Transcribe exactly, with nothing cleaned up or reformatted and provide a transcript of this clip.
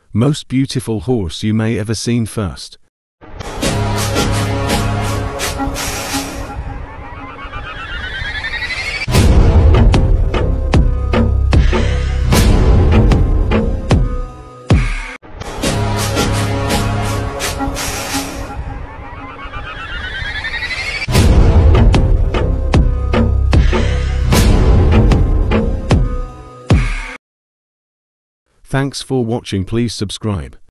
Most beautiful horse you may ever seen first. Thanks for watching. Please subscribe.